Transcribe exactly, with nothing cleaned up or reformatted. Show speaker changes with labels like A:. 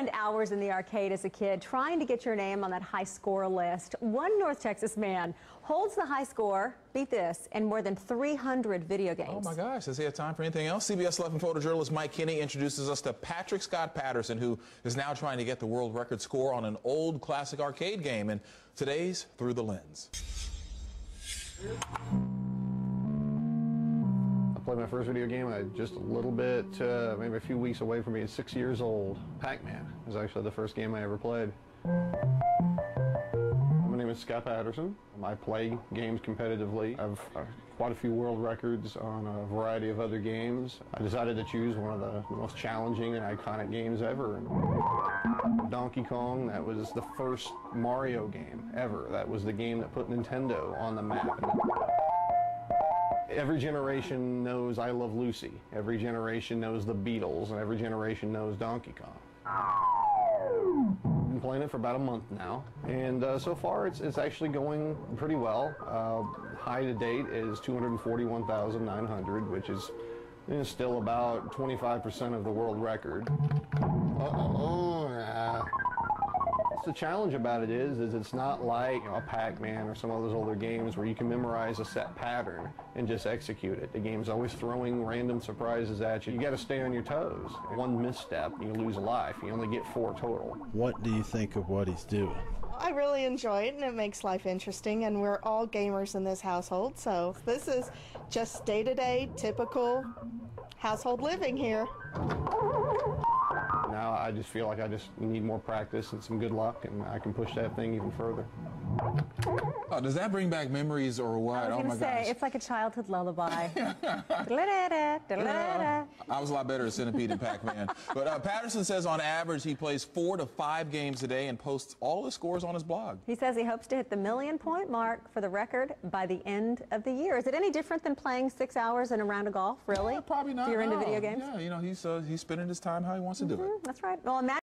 A: Spend hours in the arcade as a kid trying to get your name on that high score list. One North Texas man holds the high score, beat this, in more than three hundred video games.
B: Oh my gosh, does he have time for anything else? C B S eleven photojournalist Mike Kinney introduces us to Patrick Scott Patterson, who is now trying to get the world record score on an old classic arcade game, and today's Through the Lens.
C: I played my first video game I just a little bit, uh, maybe a few weeks away from being six years old. Pac-Man was actually the first game I ever played. My name is Scott Patterson. I play games competitively. I have uh, quite a few world records on a variety of other games. I decided to choose one of the most challenging and iconic games ever. Donkey Kong, that was the first Mario game ever. That was the game that put Nintendo on the map. Every generation knows I Love Lucy. Every generation knows the Beatles, and every generation knows Donkey Kong. I've been playing it for about a month now, and uh, so far it's, it's actually going pretty well. Uh, high to date is two hundred forty-one thousand nine hundred, which is, is still about twenty-five percent of the world record. Uh-oh, nah. The challenge about it is, is it's not like, you know, a Pac-Man or some of those older games where you can memorize a set pattern and just execute it. The game's always throwing random surprises at you. You got to stay on your toes. One misstep, you lose a life. You only get four total.
D: What do you think of what he's doing?
E: I really enjoy it, and it makes life interesting, and we're all gamers in this household, so this is just day-to-day, typical household living here.
C: Now I just feel like I just need more practice and some good luck, and I can push that thing even further.
B: Oh, does that bring back memories or what?
A: I was
B: oh
A: going
B: my
A: to say,
B: gosh.
A: it's like a childhood lullaby.
B: Yeah, I was a lot better at Centipede and Pac-Man. But uh, Patterson says on average he plays four to five games a day and posts all his scores on his blog.
A: He says he hopes to hit the million point mark for the record by the end of the year. Is it any different than playing six hours in a round of golf, really?
B: Yeah, probably not.
A: If you're into
B: no.
A: video games?
B: Yeah, you know, he's, uh, he's spending his time how he wants to do
A: Mm-hmm,
B: it.
A: that's right. Well, imagine